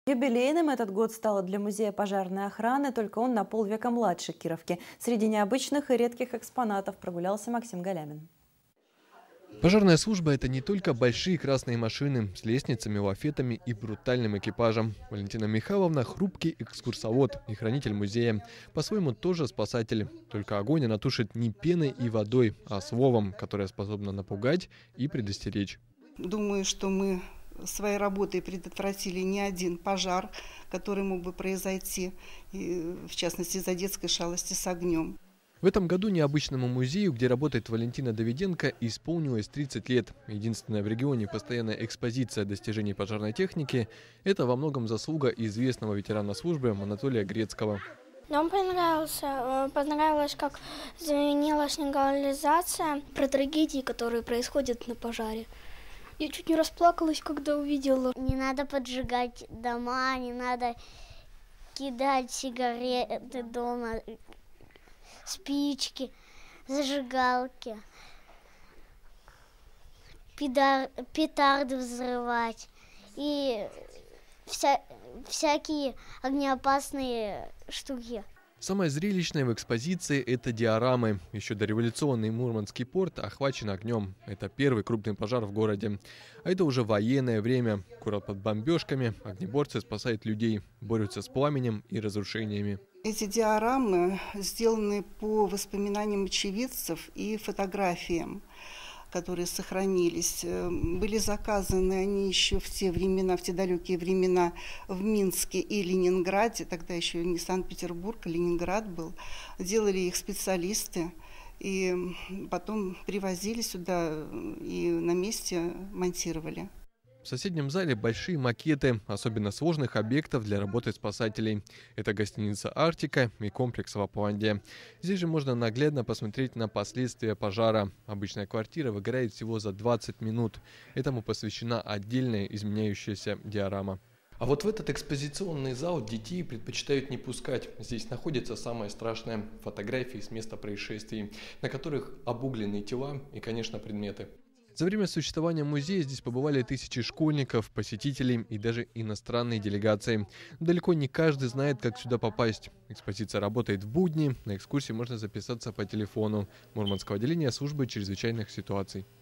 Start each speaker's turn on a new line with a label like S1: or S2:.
S1: Юбилейным этот год стал для музея пожарной охраны, только он на полвека младше Кировки. Среди необычных и редких экспонатов прогулялся Максим Галямин.
S2: Пожарная служба – это не только большие красные машины с лестницами, лафетами и брутальным экипажем. Валентина Михайловна – хрупкий экскурсовод и хранитель музея. По-своему тоже спасатель. Только огонь она тушит не пеной и водой, а словом, которое способно напугать и предостеречь.
S3: Думаю, что мы своей работой предотвратили не один пожар, который мог бы произойти, в частности, из-за детской шалости с огнем.
S2: В этом году необычному музею, где работает Валентина Давиденко, исполнилось 30 лет. Единственная в регионе постоянная экспозиция достижений пожарной техники – это во многом заслуга известного ветерана службы Анатолия Грецкого.
S4: Нам понравилось, как заменила сигнализация, про трагедии, которые происходят на пожаре. Я чуть не расплакалась, когда увидела.
S5: Не надо поджигать дома, не надо кидать сигареты дома, спички, зажигалки, петарды взрывать и всякие огнеопасные штуки.
S2: Самое зрелищное в экспозиции – это диорамы. Еще дореволюционный Мурманский порт охвачен огнем. Это первый крупный пожар в городе. А это уже военное время. Город под бомбежками, огнеборцы спасают людей, борются с пламенем и разрушениями.
S3: Эти диорамы сделаны по воспоминаниям очевидцев и фотографиям, которые сохранились. Были заказаны они еще в те времена, в те далекие времена в Минске и Ленинграде, тогда еще не Санкт-Петербург, а Ленинград был. Делали их специалисты и потом привозили сюда и на месте монтировали.
S2: В соседнем зале большие макеты особенно сложных объектов для работы спасателей. Это гостиница «Арктика» и комплекс «Лапландия». Здесь же можно наглядно посмотреть на последствия пожара. Обычная квартира выгорает всего за 20 минут. Этому посвящена отдельная изменяющаяся диорама. А вот в этот экспозиционный зал детей предпочитают не пускать. Здесь находится самое страшное – фотографии с места происшествий, на которых обугленные тела и, конечно, предметы. За время существования музея здесь побывали тысячи школьников, посетителей и даже иностранные делегации. Но далеко не каждый знает, как сюда попасть. Экспозиция работает в будни, на экскурсии можно записаться по телефону Мурманского отделения службы чрезвычайных ситуаций.